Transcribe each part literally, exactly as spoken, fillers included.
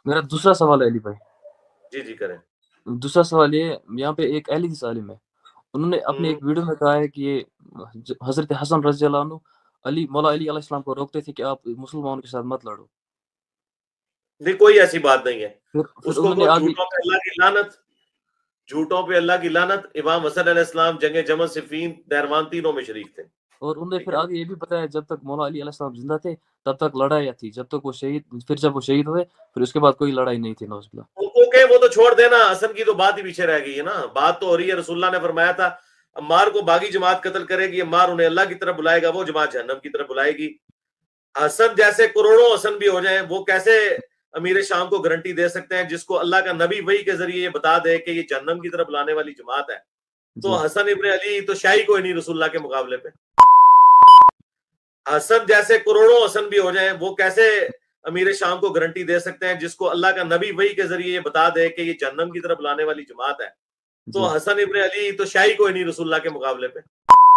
میرا دوسرا سوال ہے علی بھائی، جی جی کریں۔ دوسرا سوال یہ یہاں پہ ایک اہل حدیث عالم ہے، انہوں نے اپنے ہوں ایک ویڈیو میں کہا ہے کہ یہ حضرت حسن رضی اللہ عنہ علی مولا علی علیہ السلام کو روکتے تھے کہ آپ مسلمانوں کے ساتھ مت لڑو. نہیں کوئی ایسی بات نہیں ہے، پھر پھر اس کو انہوں نے وہ آگے جھوٹوں پہ اللہ کی لعنت، جھوٹوں پہ اللہ کی لعنت۔ امام حسن علیہ السلام جنگ جمل صفین نہروان تینوں میں شریک تھے، اور انہوں نے ٹھیک پھر ہے نا۔ آگے یہ بھی بتایا جب تک مولا علی علیہ السلام زندہ تھے تب تک لڑائیاں تھی، جب تک وہ شہید پھر جب وہ شہید ہوئے پھر اس کے بعد کوئی لڑائی نہیں تھی. نوز باللہ. ان کو کہ وہ تو چھوڑ دینا، حسن کی تو بات ہی پیچھے رہ گئی ہے نا، بات تو ہو رہی ہے۔ رسول اللہ نے فرمایا تھا عمار کو باغی جماعت قتل کرے گی، عمار انہیں اللہ کی طرف بلائے گا، وہ جماعت جہنم کی طرف بلائے گی۔ حسن جیسے کروڑوں حسن بھی ہو جائیں، وہ کیسے امیر شام کو گارنٹی دے سکتے ہیں جس کو اللہ کا نبی وحی کے ذریعے یہ بتا دے کہ یہ جہنم کی طرف بلانے والی جماعت ہے؟ جی تو حسن ابن علی تو شاہی کوئی نہیں رسول اللہ کے مقابلے پہ۔ حسن جیسے کروڑوں حسن بھی ہو جائیں، وہ کیسے امیر شام کو گارنٹی دے سکتے ہیں جس کو اللہ کا نبی وحی کے ذریعے یہ بتا دے کہ یہ جہنم کی طرف بلانے والی جماعت ہے؟ جی تو حسن ابن علی تو شاہی کوئی نہیں رسول اللہ کے مقابلے پہ۔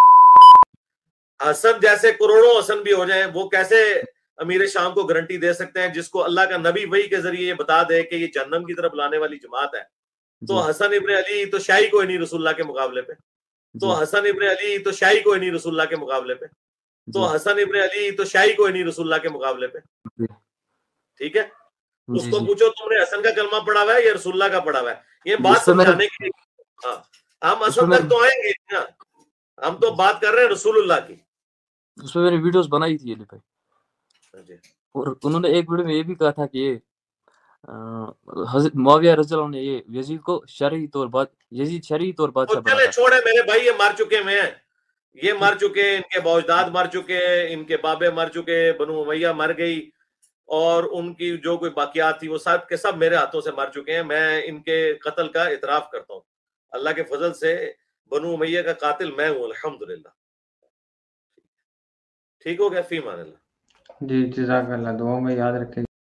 حسن جیسے کروڑوں حسن بھی ہو جائیں، وہ کیسے امیر شام کو گارنٹی دے سکتے ہیں جس کو اللہ کا نبی وحی کے ذریعے یہ بتا دے کہ یہ جہنم کی طرف بلانے والی جماعت ہے؟ جی تو حسن ابن علی تو شاہی کوئی نہیں رسول اللہ کے مقابلے پہ۔ جی تو حسن ابن علی تو شاہی کوئی نہیں رسول اللہ کے مقابلے پہ۔ جی تو حسن ابن علی تو شاہی کوئی نہیں رسول اللہ کے مقابلے پہ، جی ٹھیک ہے۔ اس جی کو جی پوچھو تم نے حسن کا کلمہ پڑھا ہوا ہے یا رسول اللہ کا پڑھا ہوا ہے؟ یہ جی بات اس پہ میں نے سمجھانے کے لیے ہاں ہم اس پہ حسن میں تک نے تو آئیں گے نا، ہم تو بات کر رہے ہیں رسول اللہ کی۔ اس پہ میں نے ویڈیوز بنائی تھی علی بھائی، جی اور انہوں نے ایک ویڈیو میں یہ بھی کہا تھا کہ یہ آ، حضرت معاویہ رضی اللہ عنہ نے یہ یزید کو شرعی طور بات یزید شرعی طور تو بادشاہ بنا چلے تھا. چھوڑے میرے بھائی، یہ مر چکے میں ہیں، یہ پھر مر چکے، ان کے باوجداد مر چکے، ان کے بابے مر چکے، بنو امیہ مر گئی، اور ان کی جو کوئی باقیات تھی وہ سب کے سب میرے ہاتھوں سے مر چکے ہیں۔ میں ان کے قتل کا اعتراف کرتا ہوں، اللہ کے فضل سے بنو امیہ کا قاتل میں ہوں الحمدللہ۔ ٹھیک ہو گیا، فی امان اللہ۔ جی جزاک اللہ، دعاؤں میں یاد رکھیں۔